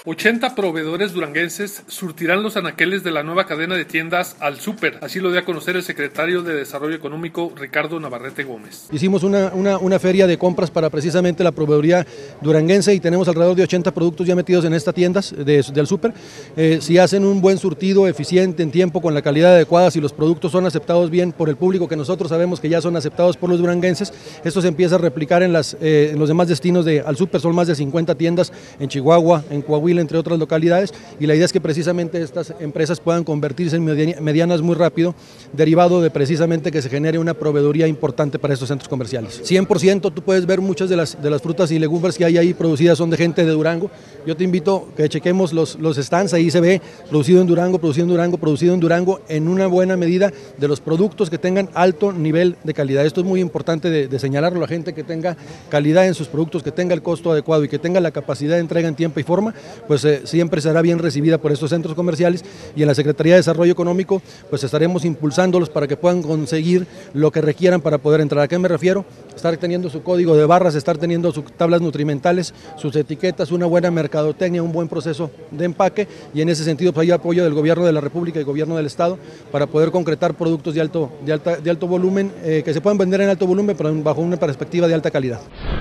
80 proveedores duranguenses surtirán los anaqueles de la nueva cadena de tiendas Al Súper. Así lo dio a conocer el secretario de Desarrollo Económico, Ricardo Navarrete Gómez. Hicimos una feria de compras para precisamente la proveeduría duranguense y tenemos alrededor de 80 productos ya metidos en estas tiendas de Al Súper. Si hacen un buen surtido, eficiente, en tiempo, con la calidad adecuada, si los productos son aceptados bien por el público, que nosotros sabemos que ya son aceptados por los duranguenses, esto se empieza a replicar en los demás destinos de Al Súper. Son más de 50 tiendas en Chihuahua, en Coahuila, entre otras localidades, y la idea es que precisamente estas empresas puedan convertirse en medianas muy rápido, derivado de precisamente que se genere una proveeduría importante para estos centros comerciales. 100%, tú puedes ver muchas de las frutas y legumbres que hay ahí producidas son de gente de Durango. Yo te invito a que chequemos los stands, ahí se ve producido en Durango, producido en Durango, producido en Durango, en una buena medida de los productos que tengan alto nivel de calidad. Esto es muy importante de señalarlo a la gente, que tenga calidad en sus productos, que tenga el costo adecuado y que tenga la capacidad de entrega en tiempo y forma, pues siempre será bien recibida por estos centros comerciales, y en la Secretaría de Desarrollo Económico pues estaremos impulsándolos para que puedan conseguir lo que requieran para poder entrar. ¿A qué me refiero? Estar teniendo su código de barras, estar teniendo sus tablas nutrimentales, sus etiquetas, una buena mercadotecnia, un buen proceso de empaque, y en ese sentido pues hay apoyo del Gobierno de la República y Gobierno del Estado para poder concretar productos de alto volumen, que se puedan vender en alto volumen, pero bajo una perspectiva de alta calidad.